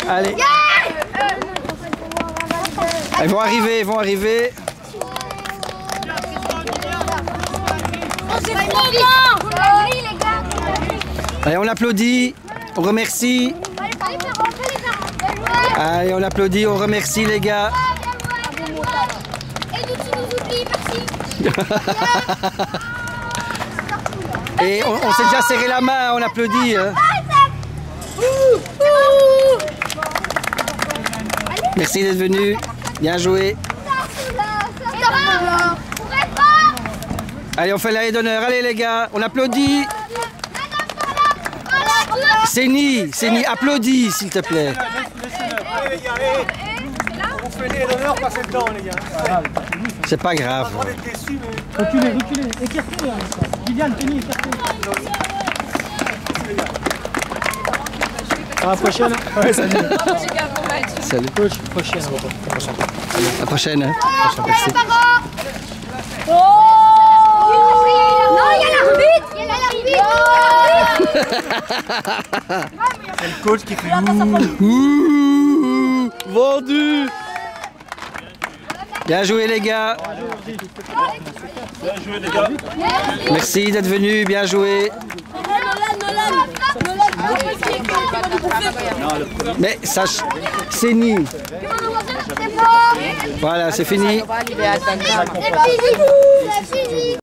Allez. Ils vont arriver, ils vont arriver. Allez, on applaudit, on remercie. Allez, on applaudit, on remercie les gars. Et nous, tu nous oublies, merci. Et on s'est déjà serré la main, on applaudit. Hein. Merci d'être venu, bien joué. Allez, on fait la haie d'honneur. Allez les gars, on applaudit. Séni, applaudis s'il te plaît. Allez les gars, on fait les d'honneur, passez le temps les gars. C'est pas grave. Reculez, écartez. Viviane, tenez, écartez. À la prochaine. Ouais, salut. Salut. Coach, prochaine. À la prochaine. Hein. Merci. Oh non, il y a l'arbitre. C'est le coach qui fait Ouh, vendu. Bien joué les gars. Bien joué les gars. Merci d'être venus, bien joué. Mais sache, Séni. Voilà, c'est fini.